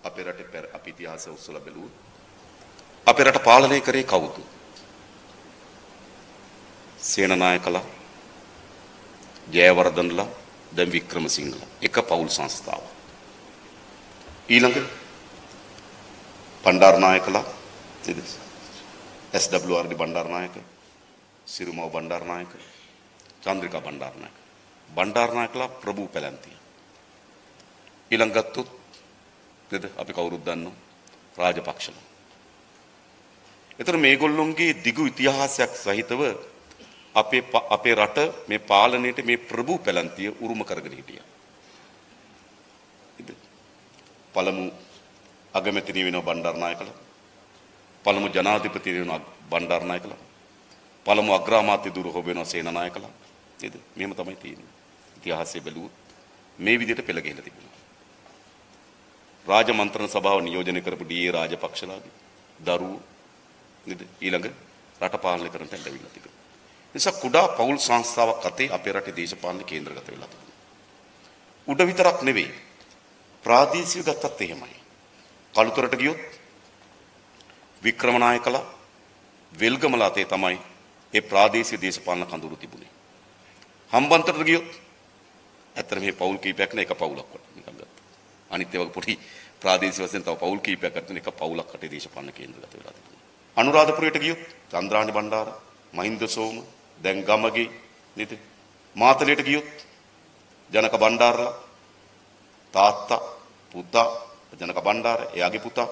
අපේ රටේ අපි ඉතිහාසය උස්සලා බැලුවොත් අපේ රට පාලනය කරේ කවුද? සේනානායකලා, ජයවර්ධනලා, දැන් වික්‍රමසිංහලා. එක පවුල් සංස්ථාව. ඊළඟ බණ්ඩාරනායකලා නේද? SWRD බණ්ඩාරනායක, සිරිමව බණ්ඩාරනායක, චන්ද්‍රිකා බණ්ඩාරනායක. බණ්ඩාරනායකලා ප්‍රභූ පැලැන්තිය. ඊළඟ ගත්තොත් නේද අපි කවුරුත් දන්නෝ රාජපක්ෂලා. ඒතර මේගොල්ලොන්ගේ දිගු ඉතිහාසයක් සහිතව අපේ රට මේ පාලනයේට මේ ප්‍රභූ පැලැන්තිය උරුම කරගෙන හිටියා. පළමු අගමැතිනිය වෙනවා බණ්ඩාරනායකලා. පළමු ජනාධිපති වෙනවා බණ්ඩාරනායකලා. පළමු අග්‍රාමාත්‍ය දුරහොබ වෙනවා සේනානායකලා. නේද? මෙහෙම තමයි තියෙන්නේ. ඉතිහාසය බැලුවොත් මේ විදිහට පෙළ ගහලා තිබුණා. රාජ මන්ත්‍රණ සභාව නියෝජනය කරපු ඩී.ඒ. රාජපක්ෂලාගේ දරුවෝ නේද? ඊළඟ රට පාලනය කරන්න ඇවිල්ලා තිබුණා. නිසා කුඩා පෞල් සංස්ථාවක් අතේ අපේ රටේ දේශපාලන කේන්ද්‍රගත වෙලා තිබුණා. උඩ විතරක් නෙවෙයි ප්‍රාදේශීය ගත්තත් එහෙමයි. කළුතරට ගියොත් වික්‍රමනායකලා වෙල්ගමලා අතේ තමයි ඒ ප්‍රාදේශීය දේශපාලන කඳවුරු තිබුණේ. හම්බන්තොටට ගියොත් ඇත්තට මේ පෞල් කීපයක් නේ එක පෞලක් වට නිකන් ගත්තා. අනිත් ඒවා පොඩි ප්‍රාදේශීය වශයෙන් තව පෞල් කීපයක් ගන්න එක පෞලක් අතේ දේශපාලන කේන්ද්‍රගත වෙලා තිබුණා. අනුරාධපුරයට ගියොත් චන්ද්‍රානි බණ්ඩාර, මහින්ද සෝම, දැන් ගමගේ නේද? මාතලයට ගියොත් ජනක බණ්ඩාරලා තාත්තා පුතා ජනක බණ්ඩාර එයාගේ පුතා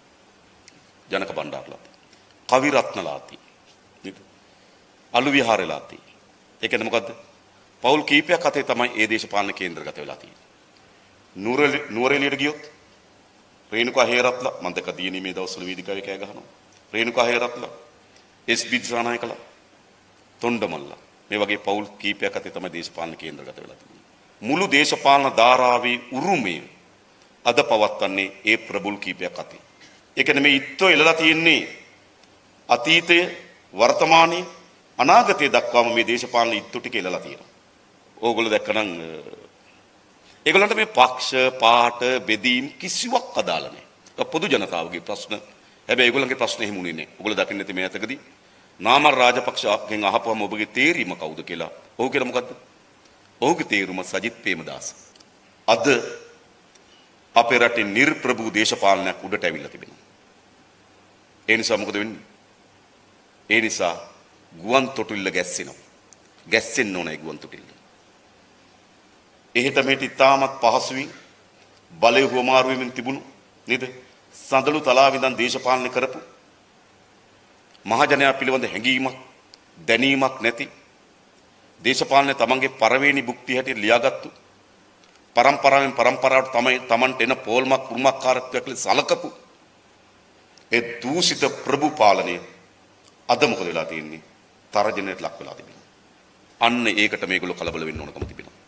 ජනක බණ්ඩාරලා කවි රත්නලාති නේද? අලු විහාරලාති. ඒ කියන්නේ මොකද්ද? පෞල් කීපයක් අතේ තමයි ඒ දේශපාලන කේන්ද්‍රගත වෙලා තියෙන්නේ. නුවරඑළියට ගියොත් රේණුකා හේරත්ලා මම දැක්ක දියණී මේ දවස්වල වේදිකාවේ කෑ ගහනවා. රේණුකා හේරත්ලා එස්.බි. දිසානායකලා තොණ්ඩමල්ලා මේ වගේ පෞල් කීපයක් අතේ තමයි දේශපාලන කේන්ද්‍රගත වෙලා තියෙන්නේ. මුළු දේශපාලන ධාරාවේ උරුමය අද පවත්වන්නේ ඒ ප්‍රබුල් කීපයක් අතේ. ඒ කියන්නේ මේ ඉත්තෝ එළලා තියෙන්නේ අතීතය, වර්තමානයේ, අනාගතය දක්වාම මේ දේශපාලන ඉත්තෝ ටික එළලා තියෙනවා. ඕගොල්ලෝ දැක්කනම් ඒගොල්ලන්ට මේ පක්ෂ, පාට, බෙදීම් කිසිවක් අදාළ නැහැ. පොදු ජනතාවගේ ප්‍රශ්න. හැබැයි ඒගොල්ලන්ගේ ප්‍රශ්න එහෙම උනේ නැහැ. ඔයගොල්ලෝ දකින්න ඇති මේ අතකදී නාමල් රාජපක්ෂගෙන් අහපුවම ඔබගේ තේරීම කවුද කියලා. ඔහු කියලා මොකද්ද? ඔහුගේ තේරුම සජිත් ප්‍රේමදාස. අද අපේ රටේ නිර්ප්‍රභූ දේශපාලනයක් උඩට ඇවිල්ලා තිබෙනවා. ඒ නිසා මොකද වෙන්නේ? ඒ නිසා ගුවන් තොටිල්ල ගැස්සෙනවා. ගැස්සෙන්න ඕනේ ගුවන් තොටිල්ල. එහෙට මෙහෙට ඉතාමත් පහසුවෙන් බලය හුවමාරු වෙමින් තිබුණු නේද? සඳලු තලාව ඉඳන් දේශපාලනය කරපු මහජනයා පිළිබඳ හැඟීමක් දැනීමක් නැති දේශපාලනය තමන්ගේ පරවේණි භුක්තිය හැටියට ලියාගත්තු පරම්පරාවෙන් පරම්පරාවට තමයි තමන්ට එන පෝල්මක් කුරුමක්කාරත්වයක් ලෙස සලකපු ඒ දූෂිත ප්‍රභු පාලනය අද මොකද වෙලා තියෙන්නේ? තරජනයට ලක් වෙලා තිබෙනවා. අන්න ඒකට මේගොල්ලෝ කලබල වෙන්න ඕනකම තිබෙනවා.